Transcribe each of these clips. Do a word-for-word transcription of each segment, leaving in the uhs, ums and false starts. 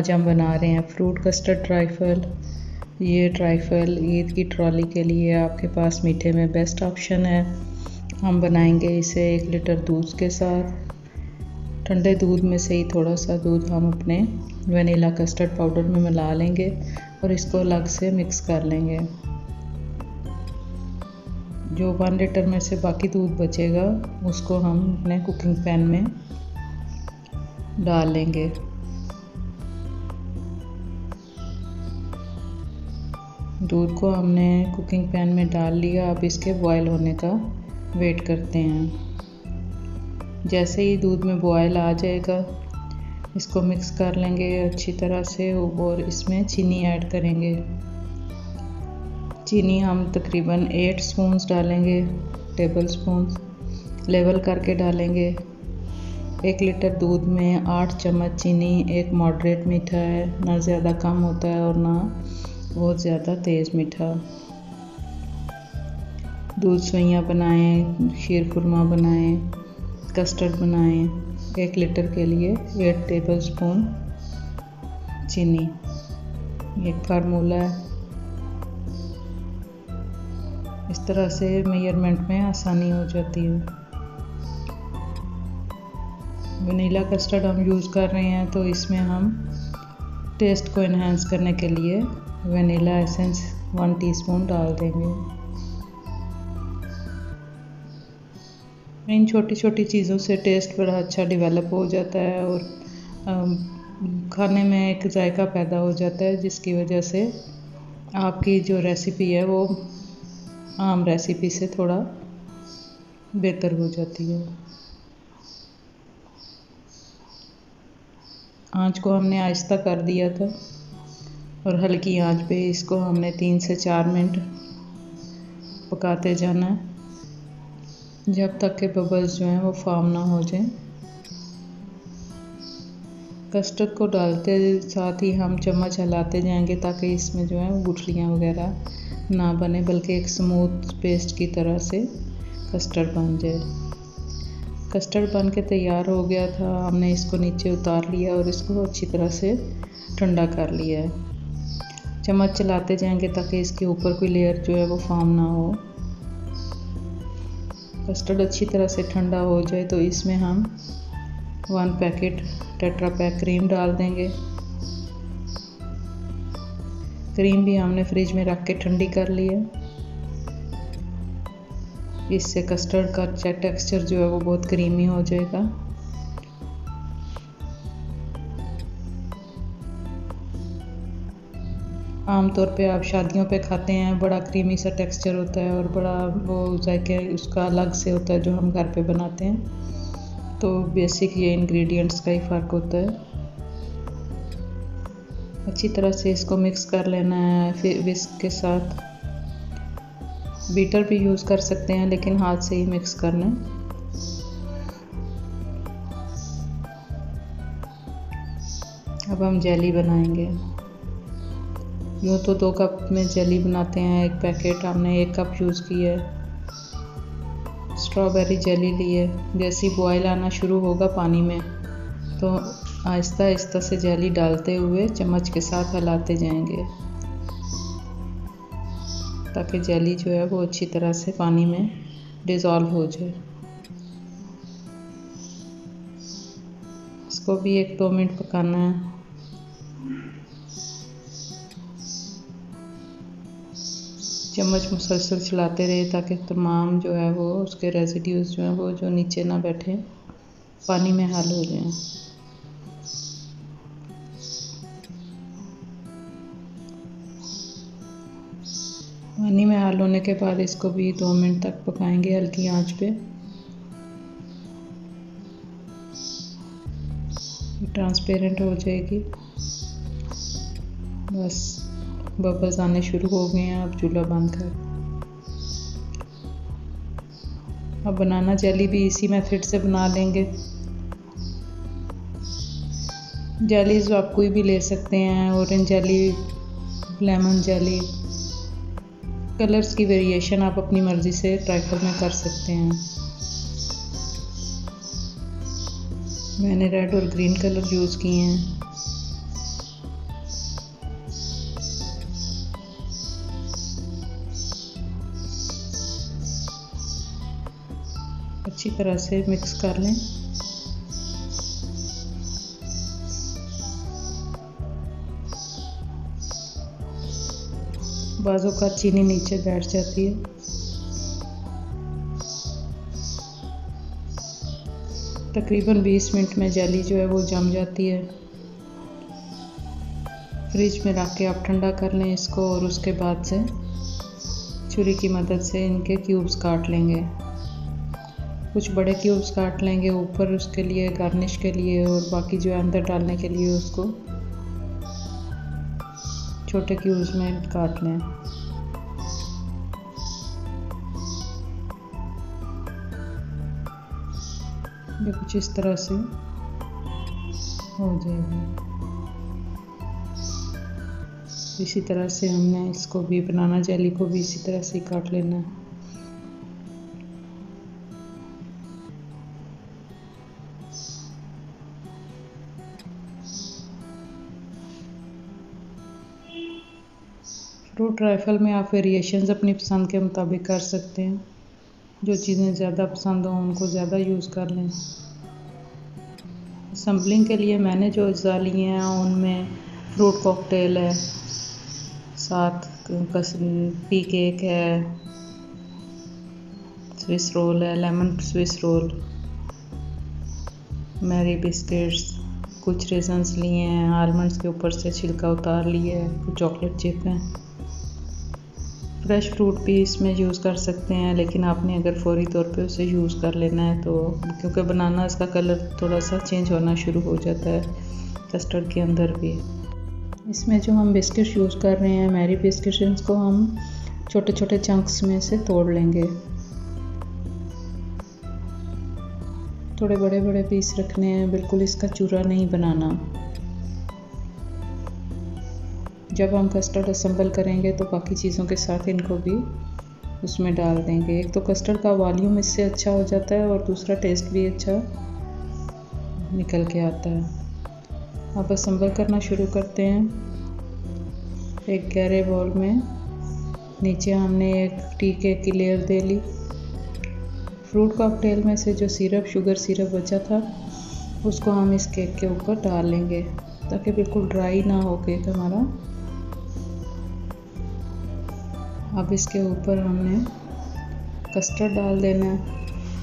आज हम बना रहे हैं फ्रूट कस्टर्ड ट्राइफल। ये ट्राइफल ईद की ट्रॉली के लिए आपके पास मीठे में बेस्ट ऑप्शन है। हम बनाएंगे इसे एक लीटर दूध के साथ। ठंडे दूध में से ही थोड़ा सा दूध हम अपने वनीला कस्टर्ड पाउडर में मिला लेंगे और इसको अलग से मिक्स कर लेंगे। जो वन लीटर में से बाकी दूध बचेगा उसको हम अपने कुकिंग पैन में डाल लेंगे। दूध को हमने कुकिंग पैन में डाल लिया। अब इसके बॉयल होने का वेट करते हैं। जैसे ही दूध में बॉयल आ जाएगा इसको मिक्स कर लेंगे अच्छी तरह से और इसमें चीनी ऐड करेंगे। चीनी हम तकरीबन एट स्पून्स डालेंगे, टेबल स्पून्स लेवल करके डालेंगे। एक लीटर दूध में आठ चम्मच चीनी एक मॉडरेट मीठा है, ना ज़्यादा कम होता है और ना बहुत ज़्यादा तेज़ मीठा। दूध सोइयाँ बनाएं, शीर खुरमा बनाएं, कस्टर्ड बनाएं। एक लीटर के लिए एट टेबल स्पून चीनी, एक फार्मूला है। इस तरह से मेजरमेंट में आसानी हो जाती है। वनीला कस्टर्ड हम यूज़ कर रहे हैं तो इसमें हम टेस्ट को इन्हेंस करने के लिए वनीला एसेंस वन टीस्पून डाल देंगे। इन छोटी छोटी चीज़ों से टेस्ट बड़ा अच्छा डेवलप हो जाता है और खाने में एक जायका पैदा हो जाता है, जिसकी वजह से आपकी जो रेसिपी है वो आम रेसिपी से थोड़ा बेहतर हो जाती है। आंच को हमने आहिस्ता कर दिया था और हल्की आंच पे इसको हमने तीन से चार मिनट पकाते जाना है, जब तक के बबल्स जो हैं वो फॉर्म ना हो जाए। कस्टर्ड को डालते साथ ही हम चम्मच हिलाते जाएंगे ताकि इसमें जो है गुठलियाँ वगैरह ना बने, बल्कि एक स्मूथ पेस्ट की तरह से कस्टर्ड बन जाए। कस्टर्ड बन के तैयार हो गया था। हमने इसको नीचे उतार लिया और इसको अच्छी तरह से ठंडा कर लिया है। चम्मच चलाते जाएंगे ताकि इसके ऊपर कोई लेयर जो है वो फॉर्म ना हो। कस्टर्ड अच्छी तरह से ठंडा हो जाए तो इसमें हम one packet tetra pack cream डाल देंगे। क्रीम भी हमने फ्रिज में रख के ठंडी कर ली है। इससे कस्टर्ड का टेक्सचर जो है वो बहुत क्रीमी हो जाएगा। आमतौर पे आप शादियों पे खाते हैं, बड़ा क्रीमी सा टेक्सचर होता है और बड़ा वो जायके उसका अलग से होता है जो हम घर पे बनाते हैं। तो बेसिक ये इंग्रेडिएंट्स का ही फ़र्क होता है। अच्छी तरह से इसको मिक्स कर लेना है। फिर विस्क के साथ, बीटर भी यूज़ कर सकते हैं लेकिन हाथ से ही मिक्स करना है। अब हम जेली बनाएंगे। यूँ तो दो कप में जेली बनाते हैं, एक पैकेट हमने एक कप यूज़ किया है। स्ट्रॉबेरी जेली लिए। जैसे ही बॉयल आना शुरू होगा पानी में तो आहिस्ता आहिस्ता से जेली डालते हुए चम्मच के साथ हिलाते जाएंगे ताकि जेली जो है वो अच्छी तरह से पानी में डिज़ोल्व हो जाए। इसको भी एक दो मिनट पकाना है। चम्मच मुसलसल चलाते रहे ताकि तमाम जो है वो उसके रेसिड्यूज जो हैं वो जो नीचे ना बैठे, पानी में हल हो जाएं। पानी में हल होने के बाद इसको भी दो मिनट तक पकाएंगे हल्की आंच पे। ट्रांसपेरेंट हो जाएगी। बस बबल्स आने शुरू हो गए हैं। अब चूल्हा बंद कर। अब बनाना जेली भी इसी मेथड से बना लेंगे। जेलीज आप कोई भी ले सकते हैं, orange jelly, lemon jelly, colours की वेरिएशन आप अपनी मर्ज़ी से ट्राइफल में कर सकते हैं। मैंने रेड और ग्रीन कलर यूज़ किए हैं। अच्छी तरह से मिक्स कर लें। बाजू का चीनी नीचे बैठ जाती है। तकरीबन बीस मिनट में जेली जो है वो जम जाती है। फ्रिज में रख के आप ठंडा कर लें इसको और उसके बाद से छुरी की मदद से इनके क्यूब्स काट लेंगे। कुछ बड़े क्यूब्स काट लेंगे ऊपर उसके लिए गार्निश के लिए, और बाकी जो है अंदर डालने के लिए उसको छोटे क्यूब्स में काट लें। ये कुछ इस तरह से हो जाएगा। इसी तरह से हमने इसको भी बनाना जेली को भी इसी तरह से काट लेना है। फ्रूट राइफल में आप वेरिएशंस अपनी पसंद के मुताबिक कर सकते हैं। जो चीज़ें ज़्यादा पसंद हों उनको ज़्यादा यूज़ कर लें। असम्बलिंग के लिए मैंने जो अज्जा लिए हैं उनमें फ्रूट कॉकटेल है, साथ पी केक है, स्विस रोल है, lemon Swiss roll, Marie biscuits, कुछ रेजन्स लिए हैं, आलमंड्स के ऊपर से छिलका उतार लिए है, कुछ चॉकलेट चिप हैं। फ्रेश फ्रूट भी इसमें यूज़ कर सकते हैं, लेकिन आपने अगर फौरी तौर पे उसे यूज़ कर लेना है तो, क्योंकि बनाना इसका कलर थोड़ा सा चेंज होना शुरू हो जाता है कस्टर्ड के अंदर भी। इसमें जो हम बिस्किट्स यूज़ कर रहे हैं मैरी बिस्किट्स को हम छोटे छोटे चंक्स में से तोड़ लेंगे। थोड़े बड़े बड़े पीस रखने हैं, बिल्कुल इसका चूरा नहीं बनाना। जब हम कस्टर्ड असेंबल करेंगे तो बाकी चीज़ों के साथ इनको भी उसमें डाल देंगे। एक तो कस्टर्ड का वॉल्यूम इससे अच्छा हो जाता है और दूसरा टेस्ट भी अच्छा निकल के आता है। अब असेंबल करना शुरू करते हैं। एक गहरे बाउल में नीचे हमने एक टी केक की लेयर दे ली। फ्रूट कॉकटेल में से जो सिरप शुगर सिरप बचा था उसको हम इस केक के ऊपर डाल लेंगे ताकि बिल्कुल ड्राई ना हो केक हमारा। अब इसके ऊपर हमने कस्टर्ड डाल देना है।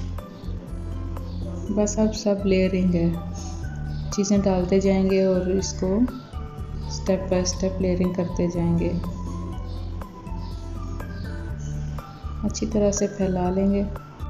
बस अब सब लेयरिंग है, चीज़ें डालते जाएंगे और इसको स्टेप बाय स्टेप लेयरिंग करते जाएंगे। अच्छी तरह से फैला लेंगे।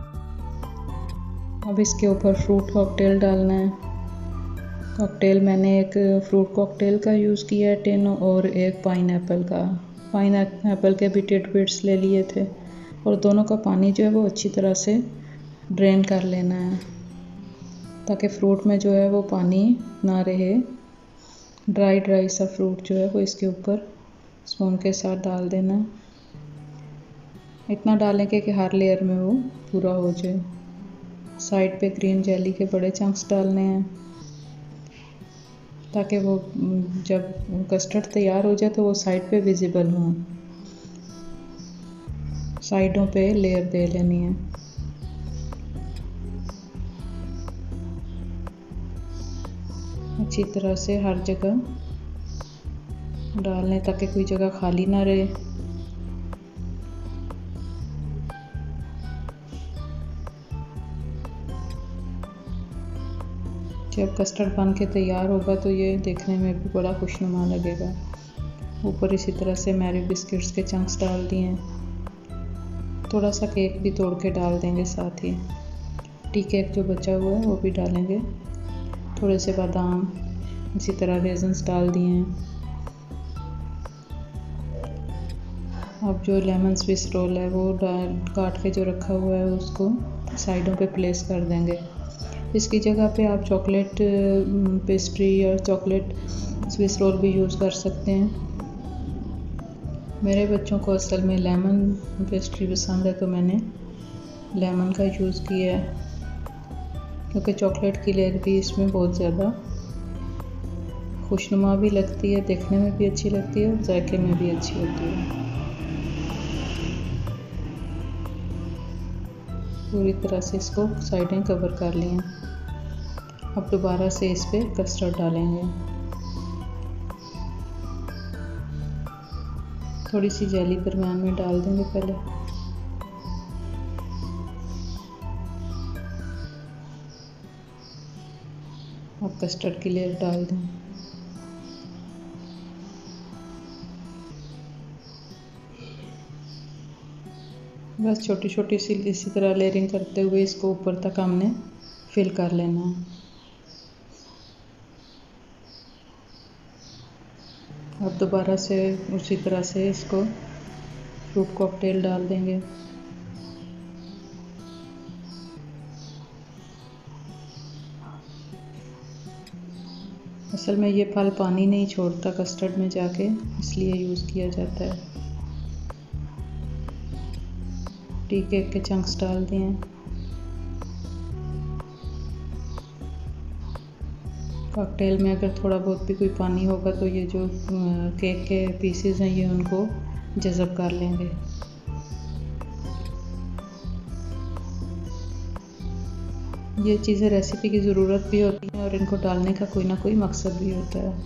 अब इसके ऊपर फ्रूट कॉकटेल डालना है। कॉकटेल मैंने एक फ्रूट कॉकटेल का यूज़ किया है टिन, और एक पाइनएप्पल का। पाइनएप्पल के भी टिडबिट्स ले लिए थे, और दोनों का पानी जो है वो अच्छी तरह से ड्रेन कर लेना है ताकि फ्रूट में जो है वो पानी ना रहे। ड्राई ड्राई सा फ्रूट जो है वो इसके ऊपर स्पून के साथ डाल देना है। इतना डालेंगे कि हर लेयर में वो पूरा हो जाए। साइड पे ग्रीन जेली के बड़े चंक्स डालने हैं ताकि वो जब कस्टर्ड तैयार हो जाए तो वो साइड पे विजिबल हो। साइडों पे लेयर दे लेनी है। अच्छी तरह से हर जगह डाल लें ताकि कोई जगह खाली ना रहे। जब कस्टर्ड बन के तैयार होगा तो ये देखने में भी बड़ा खुशनुमा लगेगा। ऊपर इसी तरह से मैरी बिस्किट्स के चंक्स डाल दिए। थोड़ा सा केक भी तोड़ के डाल देंगे साथ ही। टी केक जो बचा हुआ है वो भी डालेंगे। थोड़े से बादाम, इसी तरह रेजन्स डाल दिए हैं। अब जो लेमन स्विस रोल है वो काट के जो रखा हुआ है उसको साइडों पे प्लेस कर देंगे। इसकी जगह पे आप चॉकलेट पेस्ट्री या चॉकलेट स्विस रोल भी यूज़ कर सकते हैं। मेरे बच्चों को असल में लेमन पेस्ट्री पसंद है तो मैंने लेमन का यूज़ किया है, क्योंकि चॉकलेट की लेयर भी इसमें बहुत ज़्यादा खुशनुमा भी लगती है, देखने में भी अच्छी लगती है और जायके में भी अच्छी होती है। पूरी तरह से इसको साइडें कवर कर लिए। अब दोबारा से इस पे कस्टर्ड डालेंगे। थोड़ी सी जेली दरमियान में डाल देंगे पहले। अब कस्टर्ड की लेयर डाल दें। बस छोटी छोटी सी इसी तरह लेयरिंग करते हुए इसको ऊपर तक हमने फिल कर लेना है। अब दोबारा से उसी तरह से इसको फ्रूट कॉकटेल डाल देंगे। असल में ये फल पानी नहीं छोड़ता कस्टर्ड में जाके, इसलिए यूज़ किया जाता है। टी केक के चंक्स डाल दिए। कॉकटेल में अगर थोड़ा बहुत भी कोई पानी होगा तो ये जो केक के पीसेस हैं ये उनको जज़ब कर लेंगे। ये चीज़ें रेसिपी की ज़रूरत भी होती है और इनको डालने का कोई ना कोई मकसद भी होता है।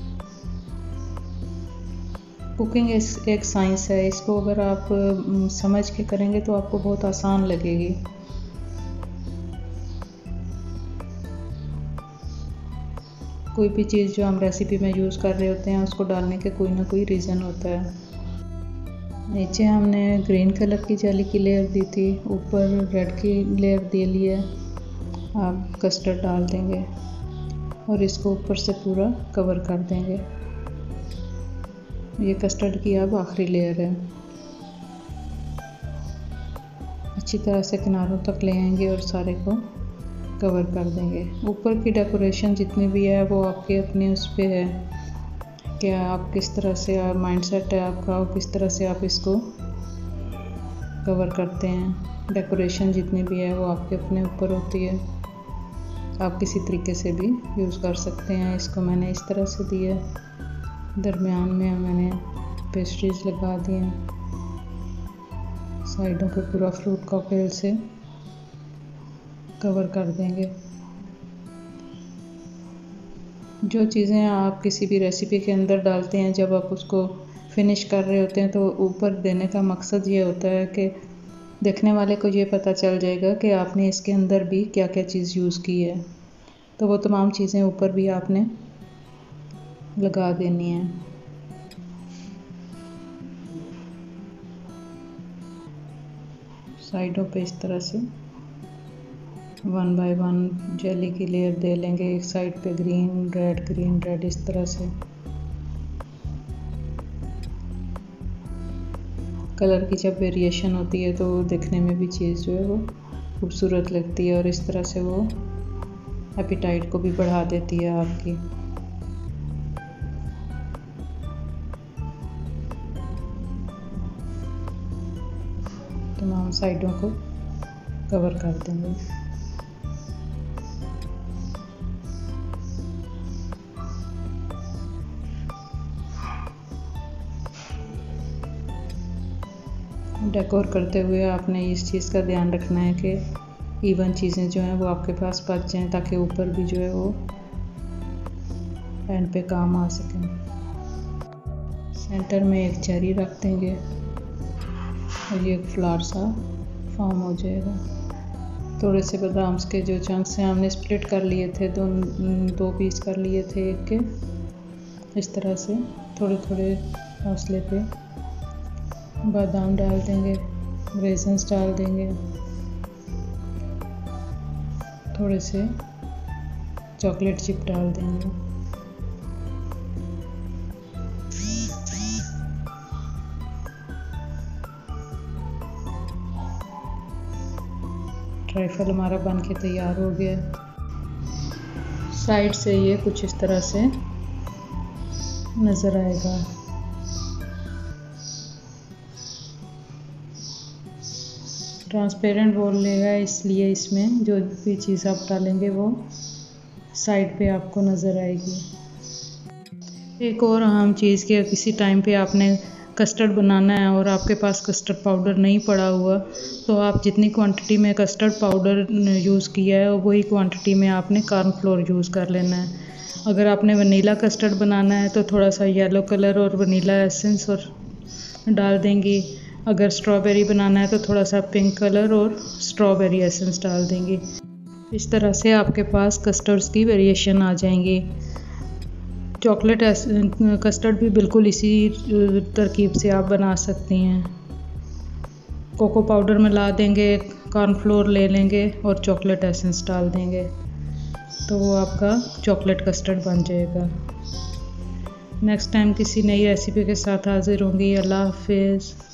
कुकिंग एक साइंस है, इसको अगर आप समझ के करेंगे तो आपको बहुत आसान लगेगी। कोई भी चीज़ जो हम रेसिपी में यूज़ कर रहे होते हैं उसको डालने के कोई ना कोई रीज़न होता है। नीचे हमने ग्रीन कलर की जेली की लेयर दी थी, ऊपर रेड की लेयर दे ली है। आप कस्टर्ड डाल देंगे और इसको ऊपर से पूरा कवर कर देंगे। ये कस्टर्ड की अब आखिरी लेयर है। अच्छी तरह से किनारों तक ले आएंगे और सारे को कवर कर देंगे। ऊपर की डेकोरेशन जितनी भी है वो आपके अपने उस पे है कि आप किस तरह से, माइंड सेट है आपका और किस तरह से आप इसको कवर करते हैं। डेकोरेशन जितनी भी है वो आपके अपने ऊपर होती है, आप किसी तरीके से भी यूज़ कर सकते हैं। इसको मैंने इस तरह से दिया, दरमियान में मैंने पेस्ट्रीज लगा दी हैं, साइडों पे पूरा फ्रूट कॉकटेल से कवर कर देंगे। जो चीज़ें आप किसी भी रेसिपी के अंदर डालते हैं, जब आप उसको फिनिश कर रहे होते हैं तो ऊपर देने का मकसद ये होता है कि देखने वाले को ये पता चल जाएगा कि आपने इसके अंदर भी क्या क्या चीज़ यूज़ की है। तो वो तमाम चीज़ें ऊपर भी आपने लगा देनी है। साइडों पे इस तरह से वन बाय वन जेली की लेयर दे लेंगे। एक साइड पे ग्रीन रेड ग्रीन रेड इस तरह से। कलर की जब वेरिएशन होती है तो देखने में भी चीज़ जो है वो खूबसूरत लगती है और इस तरह से वो एपिटाइट को भी बढ़ा देती है आपकी। तमाम साइडों को कवर कर देंगे। डेकोर करते हुए आपने इस चीज़ का ध्यान रखना है कि इवन चीज़ें जो हैं वो आपके पास बच जाएं, ताकि ऊपर भी जो है वो एंड पे काम आ सकें। सेंटर में एक चेरी रख देंगे और ये एक फ्लावर सा फॉर्म हो जाएगा। थोड़े से बादाम्स के जो चंक्स हैं हमने स्प्लिट कर लिए थे, दो दो पीस कर लिए थे एक के। इस तरह से थोड़े थोड़े फासले पे बादाम डाल देंगे, रेजन्स डाल देंगे, थोड़े से चॉकलेट चिप डाल देंगे। ट्राइफल हमारा बन के तैयार हो गया। साइड से ये कुछ इस तरह से नज़र आएगा। ट्रांसपेरेंट बोल लेगा, इसलिए इसमें जो भी चीज़ आप डालेंगे वो साइड पे आपको नज़र आएगी। एक और अहम चीज़ कि किसी टाइम पे आपने कस्टर्ड बनाना है और आपके पास कस्टर्ड पाउडर नहीं पड़ा हुआ, तो आप जितनी क्वांटिटी में कस्टर्ड पाउडर यूज़ किया है वही क्वांटिटी में आपने कॉर्नफ्लोर यूज़ कर लेना है। अगर आपने वनीला कस्टर्ड बनाना है तो थोड़ा सा येलो कलर और वनीला एसेंस और डाल देंगी। अगर स्ट्रॉबेरी बनाना है तो थोड़ा सा पिंक कलर और स्ट्रॉबेरी एसेंस डाल देंगे। इस तरह से आपके पास कस्टर्ड्स की वेरिएशन आ जाएंगी। चॉकलेट कस्टर्ड भी बिल्कुल इसी तरकीब से आप बना सकती हैं। कोको पाउडर मिला देंगे, कॉर्नफ्लोर ले लेंगे और चॉकलेट एसेंस डाल देंगे, तो वो आपका चॉकलेट कस्टर्ड बन जाएगा। नेक्स्ट टाइम किसी नई रेसिपी के साथ हाजिर होंगी। अल्लाह हाफिज़।